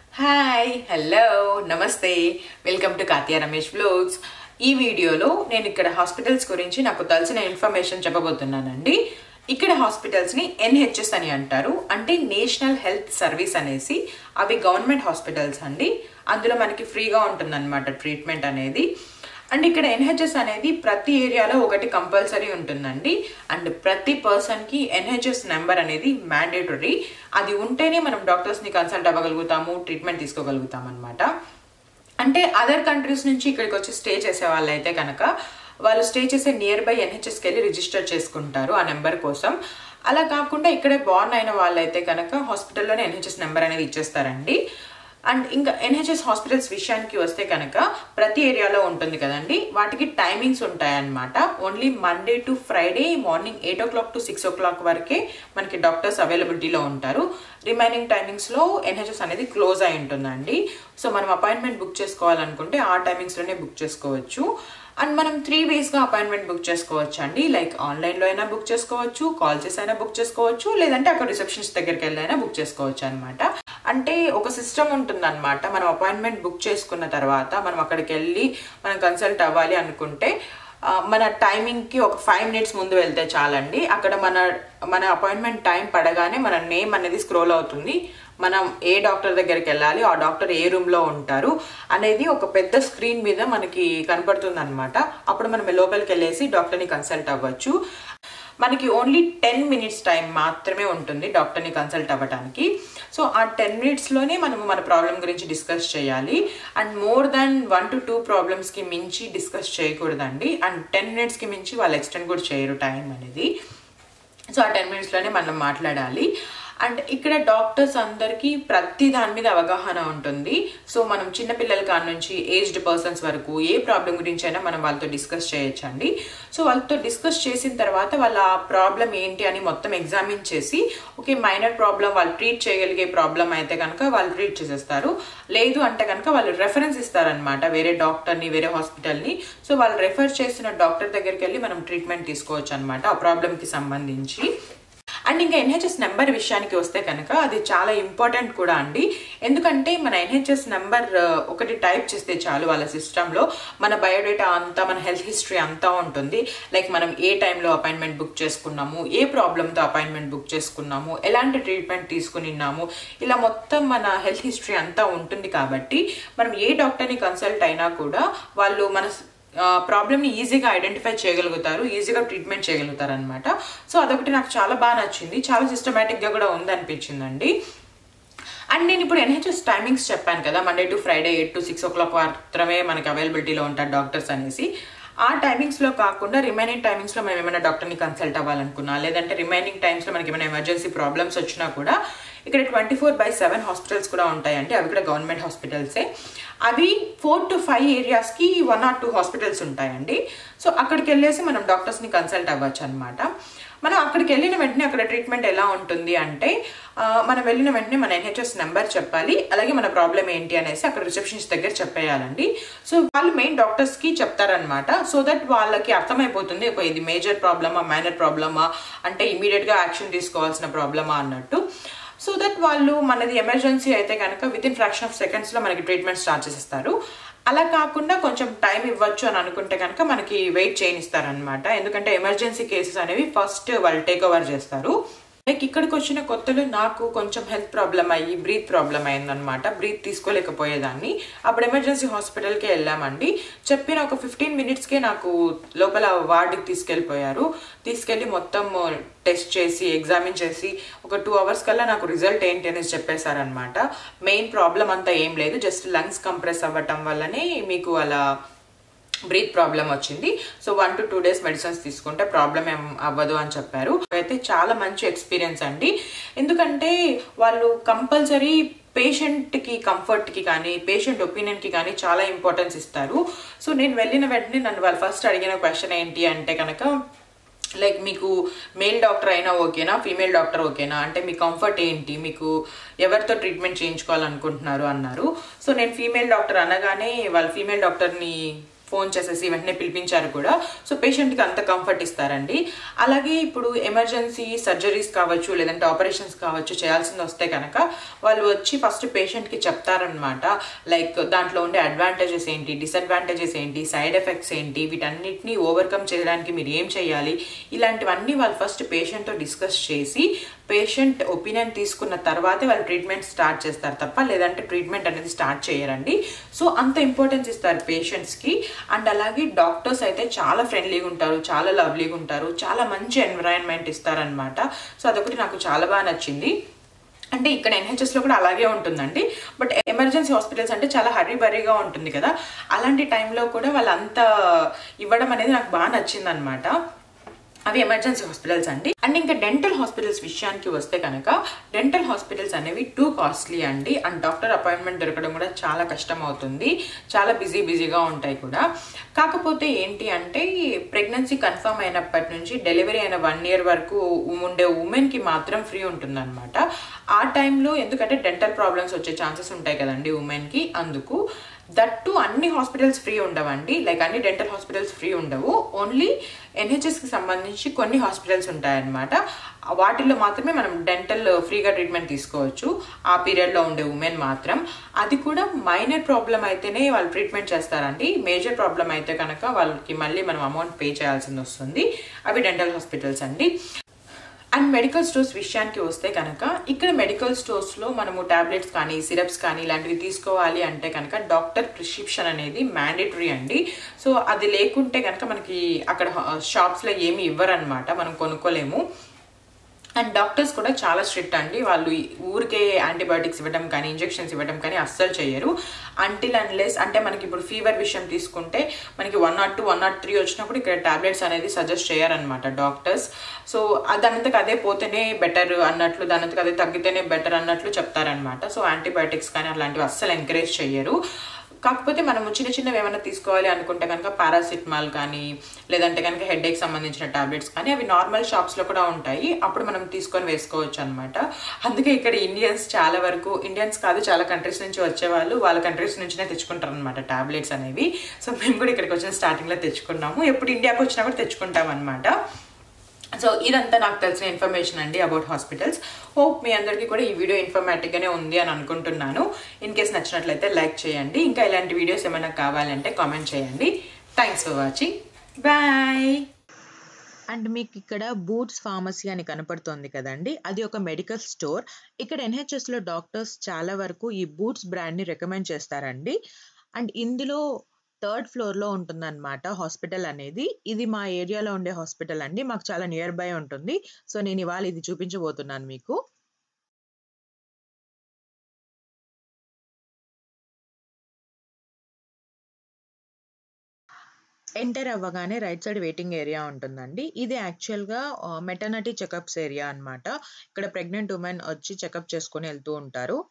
Hi hello నమస్తే welcome to Katya Ramesh vlogs. ఈ వీడియోలో నేను ఇక్కడ హాస్పిటల్స్ గురించి నాకు తెలిసిన ఇన్ఫర్మేషన్ చెప్పబోతున్నానండి. ఇక్కడ హాస్పిటల్స్ని ఎన్హెచ్ఎస్ అని అంటారు, అంటే నేషనల్ హెల్త్ సర్వీస్ అనేసి. అవి గవర్నమెంట్ హాస్పిటల్స్ అండి. అందులో మనకి ఫ్రీగా ఉంటుందన్నమాట ట్రీట్మెంట్ అనేది. అండ్ ఇక్కడ ఎన్హెచ్ఎస్ అనేది ప్రతి ఏరియాలో ఒకటి కంపల్సరీ ఉంటుందండి. అండ్ ప్రతి పర్సన్కి ఎన్హెచ్ఎస్ నెంబర్ అనేది మ్యాండేటరీ. అది ఉంటేనే మనం డాక్టర్స్ని కన్సల్ట్ అవ్వగలుగుతాము, ట్రీట్మెంట్ తీసుకోగలుగుతాం అనమాట. అంటే అదర్ కంట్రీస్ నుంచి ఇక్కడికి వచ్చి స్టే చేసే వాళ్ళు అయితే కనుక వాళ్ళు స్టే చేసే నియర్ బై ఎన్హెచ్ఎస్కి వెళ్ళి రిజిస్టర్ చేసుకుంటారు ఆ నెంబర్ కోసం. అలా కాకుండా ఇక్కడే బార్న్ అయిన వాళ్ళైతే కనుక హాస్పిటల్లోనే ఎన్హెచ్ఎస్ నెంబర్ అనేది ఇచ్చేస్తారండి. అండ్ ఇంకా ఎన్హెచ్ఎస్ హాస్పిటల్స్ విషయానికి వస్తే కనుక ప్రతి ఏరియాలో ఉంటుంది కదండి, వాటికి టైమింగ్స్ ఉంటాయన్నమాట. Only Monday to Friday morning 8 o'clock to 6 o'clock వరకే మనకి డాక్టర్స్ అవైలబిలిటీలో ఉంటారు. రిమైనింగ్ టైమింగ్స్లో ఎన్హెచ్ఎస్ అనేది క్లోజ్ అయి ఉంటుందండి. సో మనం అపాయింట్మెంట్ బుక్ చేసుకోవాలనుకుంటే ఆ టైమింగ్స్లోనే బుక్ చేసుకోవచ్చు. అండ్ మనం 3 waysగా అపాయింట్మెంట్ బుక్ చేసుకోవచ్చు అండి. లైక్ ఆన్లైన్లో అయినా బుక్ చేసుకోవచ్చు, కాల్ చేసి అయినా బుక్ చేసుకోవచ్చు, లేదంటే అక్కడ రిసెప్షనిస్ట్ దగ్గరికి వెళ్ళైనా బుక్ చేసుకోవచ్చు అనమాట. అంటే ఒక సిస్టమ్ ఉంటుందన్నమాట. మనం అపాయింట్మెంట్ బుక్ చేసుకున్న తర్వాత మనం అక్కడికి వెళ్ళి మనం కన్సల్ట్ అవ్వాలి అనుకుంటే మన టైమింగ్కి ఒక 5 minutes ముందు వెళ్తే చాలండి. అక్కడ మన అపాయింట్మెంట్ టైం పడగానే మన నేమ్ అనేది స్క్రోల్ అవుతుంది. మనం ఏ డాక్టర్ దగ్గరికి వెళ్ళాలి, ఆ డాక్టర్ ఏ రూమ్లో ఉంటారు అనేది ఒక పెద్ద స్క్రీన్ మీద మనకి కనపడుతుంది అనమాట. అప్పుడు మనం లోపలికి వెళ్ళేసి డాక్టర్ని కన్సల్ట్ అవ్వచ్చు. మనకి ఓన్లీ 10 minutes టైం మాత్రమే ఉంటుంది డాక్టర్ని కన్సల్ట్ అవ్వడానికి. సో ఆ 10 minutesలోనే మనము మన ప్రాబ్లం గురించి డిస్కస్ చేయాలి. అండ్ మోర్ దాన్ 1 to 2 ప్రాబ్లమ్స్కి మించి డిస్కస్ చేయకూడదండి. అండ్ 10 minutesకి మించి వాళ్ళు ఎక్స్టెండ్ కూడా చేయరు టైం అనేది. సో ఆ 10 minutesలోనే మనం మాట్లాడాలి. అండ్ ఇక్కడ డాక్టర్స్ అందరికీ ప్రతి దాని మీద అవగాహన ఉంటుంది. సో మనం చిన్నపిల్లల కాడ నుంచి ఏజ్డ్ పర్సన్స్ వరకు ఏ ప్రాబ్లం గురించి అయినా మనం వాళ్ళతో డిస్కస్ చేయొచ్చండి. సో వాళ్ళతో డిస్కస్ చేసిన తర్వాత వాళ్ళ ప్రాబ్లం ఏంటి అని మొత్తం ఎగ్జామిన్ చేసి ఓకే మైనర్ ప్రాబ్లం వాళ్ళు ట్రీట్ చేయగలిగే ప్రాబ్లం అయితే కనుక వాళ్ళు ట్రీట్ చేసేస్తారు. లేదు అంటే కనుక వాళ్ళు రెఫరెన్స్ ఇస్తారనమాట వేరే డాక్టర్ని, వేరే హాస్పిటల్ని. సో వాళ్ళు రెఫర్ చేసిన డాక్టర్ దగ్గరికి వెళ్ళి మనం ట్రీట్మెంట్ తీసుకోవచ్చు అనమాట ఆ ప్రాబ్లంకి సంబంధించి. అండ్ ఇంకా ఎన్హెచ్ఎస్ నెంబర్ విషయానికి వస్తే కనుక అది చాలా ఇంపార్టెంట్ కూడా అండి. ఎందుకంటే మన ఎన్హెచ్ఎస్ నెంబర్ ఒకటి టైప్ చేస్తే చాలు వాళ్ళ సిస్టంలో మన బయోడేటా అంతా, మన హెల్త్ హిస్టరీ అంతా ఉంటుంది. లైక్ మనం ఏ టైంలో అపాయింట్మెంట్ బుక్ చేసుకున్నాము, ఏ ప్రాబ్లంతో అపాయింట్మెంట్ బుక్ చేసుకున్నాము, ఎలాంటి ట్రీట్మెంట్ తీసుకున్నాము, ఇలా మొత్తం మన హెల్త్ హిస్టరీ అంతా ఉంటుంది. కాబట్టి మనం ఏ డాక్టర్ని కన్సల్ట్ అయినా కూడా వాళ్ళు మన ప్రాబ్లమ్ని ఈజీగా ఐడెంటిఫై చేయగలుగుతారు, ఈజీగా ట్రీట్మెంట్ చేయగలుగుతారు అనమాట. సో అదొకటి నాకు చాలా బాగా నచ్చింది, చాలా సిస్టమేటిక్గా కూడా ఉందనిపించిందండి. అండ్ నేను ఇప్పుడు ఎన్హెచ్ఎస్ టైమింగ్స్ చెప్పాను కదా, Monday to Friday 8 to 6 o'clock మాత్రమే మనకి అవైలబిలిటీలో ఉంటారు డాక్టర్స్ అనేసి. ఆ టైమింగ్స్లో కాకుండా రిమైనింగ్ టైమింగ్స్లో మనం ఏమైనా డాక్టర్ని కన్సల్ట్ అవ్వాలనుకున్నా, లేదంటే రిమైనింగ్ టైమ్స్లో మనకి ఏమైనా ఎమర్జెన్సీ ప్రాబ్లమ్స్ వచ్చినా కూడా ఇక్కడ 24/7 హాస్పిటల్స్ కూడా ఉంటాయండి. అవి కూడా గవర్నమెంట్ హాస్పిటల్సే. అవి 4 to 5 ఏరియాస్కి 1 or 2 హాస్పిటల్స్ ఉంటాయండి. సో అక్కడికి వెళ్ళేసి మనం డాక్టర్స్ని కన్సల్ట్ అవ్వచ్చు అనమాట. మనం అక్కడికి వెళ్ళిన వెంటనే అక్కడ ట్రీట్మెంట్ ఎలా ఉంటుంది అంటే మనం వెళ్ళిన వెంటనే మన ఎన్హెచ్ఎస్ నెంబర్ చెప్పాలి, అలాగే మన ప్రాబ్లం ఏంటి అనేసి అక్కడ రిసెప్షనిస్ట్ దగ్గర చెప్పేయాలండి. సో వాళ్ళు మెయిన్ డాక్టర్స్కి చెప్తారనమాట. సో దట్ వాళ్ళకి అర్థమైపోతుంది ఒక ఇది మేజర్ ప్రాబ్లమా, మైనర్ ప్రాబ్లమా, అంటే ఇమీడియట్గా యాక్షన్ తీసుకోవాల్సిన ప్రాబ్లమా అన్నట్టు. సో దట్ వాళ్ళు మనది ఎమర్జెన్సీ అయితే కనుక వితిన్ ఫ్రాక్షన్ ఆఫ్ సెకండ్స్లో మనకి ట్రీట్మెంట్ స్టార్ట్ చేసేస్తారు. అలా కాకుండా కొంచెం టైం ఇవ్వచ్చు అని అనుకుంటే కనుక మనకి వెయిట్ చేయనిస్తారనమాట. ఎందుకంటే ఎమర్జెన్సీ కేసెస్ అనేవి ఫస్ట్ వాళ్ళు టేక్ ఓవర్ చేస్తారు. లైక్ ఇక్కడికి వచ్చిన కొత్తలో నాకు కొంచెం హెల్త్ ప్రాబ్లం అయ్యి బ్రీత్ ప్రాబ్లం అయిందనమాట. బ్రీత్ తీసుకోలేకపోయేదాన్ని. అప్పుడు ఎమర్జెన్సీ హాస్పిటల్కి వెళ్ళామండి. చెప్పిన ఒక 15 minutesకే నాకు లోపల వార్డుకి తీసుకెళ్ళిపోయారు. తీసుకెళ్ళి మొత్తం టెస్ట్ చేసి ఎగ్జామిన్ చేసి ఒక 2 hours కల్లా నాకు రిజల్ట్ ఏంటి అనేసి చెప్పేశారనమాట. మెయిన్ ప్రాబ్లం అంతా ఏం లేదు, జస్ట్ లంగ్స్ కంప్రెస్ అవ్వటం వల్లనే మీకు అలా బ్రీత్ ప్రాబ్లం వచ్చింది. సో 1 to 2 days మెడిసిన్స్ తీసుకుంటే ప్రాబ్లం ఏం అవ్వదు అని చెప్పారు. అయితే చాలా మంచి ఎక్స్పీరియన్స్ అండి. ఎందుకంటే వాళ్ళు కంపల్సరీ పేషెంట్కి కంఫర్ట్కి కానీ పేషెంట్ ఒపీనియన్కి కానీ చాలా ఇంపార్టెన్స్ ఇస్తారు. సో నేను వెళ్ళిన వెంటనే నన్ను వాళ్ళు ఫస్ట్ అడిగిన క్వశ్చన్ ఏంటి అంటే కనుక లైక్ మీకు మేల్ డాక్టర్ అయినా ఓకేనా, ఫీమేల్ డాక్టర్ ఓకేనా, అంటే మీ కంఫర్ట్ ఏంటి, మీకు ఎవరితో ట్రీట్మెంట్ చేయించుకోవాలనుకుంటున్నారు అన్నారు. సో నేను ఫీమేల్ డాక్టర్ అనగానే వాళ్ళు ఫీమేల్ డాక్టర్ని ఫోన్ చేసేసి వెంటనే పిలిపించారు కూడా. సో పేషెంట్కి అంత కంఫర్ట్ ఇస్తారండి. అలాగే ఇప్పుడు ఎమర్జెన్సీ సర్జరీస్ కావచ్చు లేదంటే ఆపరేషన్స్ కావచ్చు చేయాల్సింది వస్తే కనుక వాళ్ళు వచ్చి ఫస్ట్ పేషెంట్కి చెప్తారనమాట. లైక్ దాంట్లో ఉండే అడ్వాంటేజెస్ ఏంటి, డిసడ్వాంటేజెస్ ఏంటి, సైడ్ ఎఫెక్ట్స్ ఏంటి, వీటన్నిటిని ఓవర్కమ్ చేయడానికి మీరు ఏం చేయాలి, ఇలాంటివన్నీ వాళ్ళు ఫస్ట్ పేషెంట్తో డిస్కస్ చేసి పేషెంట్ ఒపీనియన్ తీసుకున్న తర్వాతే వాళ్ళు ట్రీట్మెంట్ స్టార్ట్ చేస్తారు తప్ప లేదంటే ట్రీట్మెంట్ అనేది స్టార్ట్ చేయరండి. సో అంత ఇంపార్టెన్స్ ఇస్తారు పేషెంట్స్కి. అండ్ అలాగే డాక్టర్స్ అయితే చాలా ఫ్రెండ్లీగా ఉంటారు, చాలా లవ్లీగా ఉంటారు, చాలా మంచి ఎన్విరాన్మెంట్ ఇస్తారనమాట. సో అదొకటి నాకు చాలా బాగా నచ్చింది. అంటే ఇక్కడ ఎన్హెచ్ఎస్లో కూడా అలాగే ఉంటుందండి. బట్ ఎమర్జెన్సీ హాస్పిటల్స్ అంటే చాలా హరీబరీగా ఉంటుంది కదా, అలాంటి టైంలో కూడా వాళ్ళు అంత ఇవ్వడం అనేది నాకు బాగా నచ్చింది అనమాట. అవి ఎమర్జెన్సీ హాస్పిటల్స్ అండి. అండ్ ఇంకా డెంటల్ హాస్పిటల్స్ విషయానికి వస్తే కనుక డెంటల్ హాస్పిటల్స్ అనేవి టూ కాస్ట్లీ అండి. అండ్ డాక్టర్ అపాయింట్మెంట్ దొరకడం కూడా చాలా కష్టం అవుతుంది, చాలా బిజీగా ఉంటాయి కూడా. కాకపోతే ఏంటి అంటే ప్రెగ్నెన్సీ కన్ఫర్మ్ అయినప్పటి నుంచి డెలివరీ అయిన 1 year వరకు ఉండే ఉమెన్కి మాత్రం ఫ్రీ ఉంటుందన్నమాట. ఆ టైంలో ఎందుకంటే డెంటల్ ప్రాబ్లమ్స్ వచ్చే ఛాన్సెస్ ఉంటాయి కదండి ఉమెన్కి, అందుకు దట్టు అన్ని హాస్పిటల్స్ ఫ్రీ ఉండవండి. లైక్ అన్ని డెంటల్ హాస్పిటల్స్ ఫ్రీ ఉండవు, ఓన్లీ ఎన్హెచ్ఎస్కి సంబంధించి కొన్ని హాస్పిటల్స్ ఉంటాయన్నమాట. వాటిల్లో మాత్రమే మనం డెంటల్ ఫ్రీగా ట్రీట్మెంట్ తీసుకోవచ్చు ఆ పీరియడ్లో ఉండే ఉమెన్ మాత్రం. అది కూడా మైనర్ ప్రాబ్లం అయితేనే వాళ్ళు ట్రీట్మెంట్ చేస్తారండి. మేజర్ ప్రాబ్లం అయితే కనుక వాళ్ళకి మళ్ళీ మనం అమౌంట్ పే చేయాల్సింది వస్తుంది. అవి డెంటల్ హాస్పిటల్స్ అండి. అండ్ మెడికల్ స్టోర్స్ విషయానికి వస్తే కనుక ఇక్కడ మెడికల్ స్టోర్స్లో మనము టాబ్లెట్స్ కానీ సిరప్స్ కానీ ఇలాంటివి తీసుకోవాలి అంటే కనుక డాక్టర్ ప్రిస్క్రిప్షన్ అనేది మ్యాండేటరీ అండి. సో అది లేకుంటే కనుక మనకి అక్కడ షాప్స్లో ఏమి ఇవ్వరనమాట, మనం కొనుక్కోలేము. అండ్ డాక్టర్స్ కూడా చాలా స్ట్రిక్ట్ అండి. వాళ్ళు ఊరికే యాంటీబయాటిక్స్ ఇవ్వడం కానీ ఇంజెక్షన్స్ ఇవ్వడం కానీ అస్సలు చేయరు. అంటిల్ అన్లెస్ అంటే మనకి ఇప్పుడు ఫీవర్ విషయం తీసుకుంటే మనకి 102, 103 వచ్చినప్పుడు ఇక్కడ టాబ్లెట్స్ అనేది సజెస్ట్ చేయరనమాట డాక్టర్స్. సో దానంతకు అదే పోతేనే బెటర్ అన్నట్లు, దానంతకు అదే తగ్గితేనే బెటర్ అన్నట్లు చెప్తారనమాట. సో యాంటీబయాటిక్స్ కానీ అలాంటివి అస్సలు ఎంకరేజ్ చేయరు. కాకపోతే మనము చిన్నవి ఏమైనా తీసుకోవాలి అనుకుంటే కనుక పారాసిటమాల్ కానీ లేదంటే కనుక హెడేక్ సంబంధించిన టాబ్లెట్స్ కానీ అవి నార్మల్ షాప్స్లో కూడా ఉంటాయి, అప్పుడు మనం తీసుకొని వేసుకోవచ్చు అనమాట. అందుకే ఇక్కడ ఇండియన్స్ చాలా వరకు, ఇండియన్స్ కాదు చాలా కంట్రీస్ నుంచి వచ్చేవాళ్ళు వాళ్ళ కంట్రీస్ నుంచినే తెచ్చుకుంటారు అనమాట టాబ్లెట్స్ అనేవి. సో మేము కూడా ఇక్కడికి వచ్చిన స్టార్టింగ్లో తెచ్చుకున్నాము, ఎప్పుడు ఇండియాకి వచ్చినా కూడా తెచ్చుకుంటాం అనమాట. సో ఇదంతా నాకు తెలిసిన ఇన్ఫర్మేషన్ అండి అబౌట్ హాస్పిటల్స్. హోప్ మీ అందరికీ కూడా ఈ వీడియో ఇన్ఫర్మేటివ్గానే ఉంది అని అనుకుంటున్నాను. ఇన్ కేస్ నచ్చినట్లయితే లైక్ చేయండి. ఇంకా ఇలాంటి వీడియోస్ ఏమైనా కావాలంటే కామెంట్ చేయండి. Thanks for watching, bye. And మీకు ఇక్కడ బూట్స్ ఫార్మసీ అని కనపడుతోంది కదండి, అది ఒక మెడికల్ స్టోర్. ఇక్కడ ఎన్హెచ్ఎస్లో డాక్టర్స్ చాలా వరకు ఈ బూట్స్ బ్రాండ్ని రికమెండ్ చేస్తారండి. అండ్ ఇందులో 3rd floorలో ఉంటుందన్నమాట హాస్పిటల్ అనేది. ఇది మా ఏరియాలో ఉండే హాస్పిటల్ అండి, మాకు చాలా నియర్ బై ఉంటుంది. సో నేను ఇవాళ ఇది చూపించబోతున్నాను మీకు. ఎంటర్ అవ్వగానే రైట్ సైడ్ వెయిటింగ్ ఏరియా ఉంటుందండి. ఇది యాక్చువల్గా మెటర్నిటీ చెకప్స్ ఏరియా అనమాట. ఇక్కడ ప్రెగ్నెంట్ ఉమెన్ వచ్చి చెకప్ చేసుకొని వెళ్తూ ఉంటారు.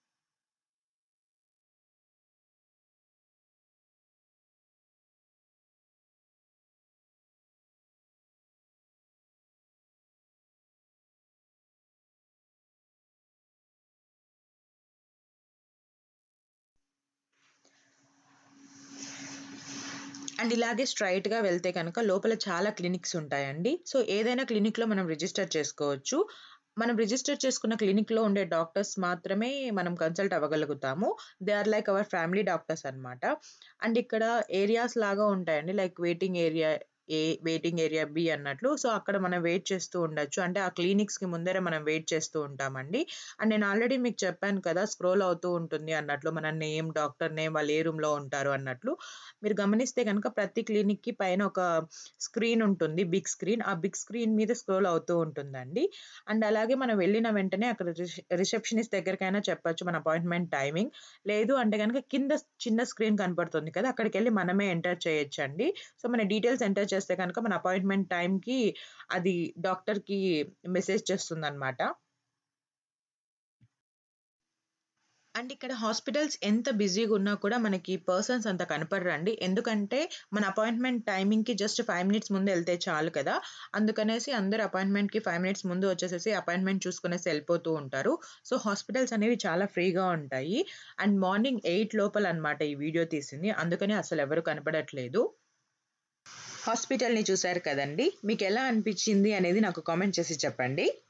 అండ్ ఇలాగే స్ట్రైట్గా వెళ్తే కనుక లోపల చాలా క్లినిక్స్ ఉంటాయండి. సో ఏదైనా క్లినిక్లో మనం రిజిస్టర్ చేసుకోవచ్చు. మనం రిజిస్టర్ చేసుకున్న క్లినిక్లో ఉండే డాక్టర్స్ మాత్రమే మనం కన్సల్ట్ అవ్వగలుగుతాము. They are like our family doctors అనమాట. అండ్ ఇక్కడ ఏరియాస్ లాగా ఉంటాయండి, like waiting area A, waiting area B అన్నట్లు. సో అక్కడ మనం వెయిట్ చేస్తూ ఉండొచ్చు, అంటే ఆ క్లినిక్స్కి ముందరే మనం వెయిట్ చేస్తూ ఉంటామండి. అండ్ నేను ఆల్రెడీ మీకు చెప్పాను కదా, స్క్రోల్ అవుతూ ఉంటుంది అన్నట్లు మన నేమ్, డాక్టర్ నేమ్, వాళ్ళు ఏ రూమ్లో ఉంటారు అన్నట్లు. మీరు గమనిస్తే కనుక ప్రతి క్లినిక్కి పైన ఒక స్క్రీన్ ఉంటుంది, బిగ్ స్క్రీన్. ఆ బిగ్ స్క్రీన్ మీద స్క్రోల్ అవుతూ ఉంటుందండి. అండ్ అలాగే మనం వెళ్ళిన వెంటనే అక్కడ రిసెప్షనిస్ట్ దగ్గరికైనా చెప్పొచ్చు మన అపాయింట్మెంట్ టైమింగ్. లేదు అంటే కనుక కింద చిన్న స్క్రీన్ కనపడుతుంది కదా, అక్కడికి వెళ్ళి మనమే ఎంటర్ చేయొచ్చండి. సో మన డీటెయిల్స్ ఎంటర్ చేస్తే కనుక మన అపాయింట్మెంట్ టైంకి అది డాక్టర్కి మెసేజ్ చేస్తుంది అనమాట. అండ్ ఇక్కడ హాస్పిటల్స్ ఎంత బిజీగా ఉన్నా కూడా మనకి పర్సన్స్ అంత కనపడరండి. ఎందుకంటే మన అపాయింట్మెంట్ టైమింగ్కి జస్ట్ 5 minutes ముందు వెళ్తే చాలు కదా. అందుకనేసి అందరు అపాయింట్మెంట్కి 5 minutes ముందు వచ్చేసేసి అపాయింట్మెంట్ చూసుకునేసి వెళ్ళిపోతూ ఉంటారు. సో హాస్పిటల్స్ అనేవి చాలా ఫ్రీగా ఉంటాయి. అండ్ మార్నింగ్ 8 లోపల అనమాట ఈ వీడియో తీసింది, అందుకని అసలు ఎవరు కనపడట్లేదు. హాస్పిటల్ని చూసారు కదండి, మీకు ఎలా అనిపించింది అనేది నాకు కామెంట్ చేసి చెప్పండి.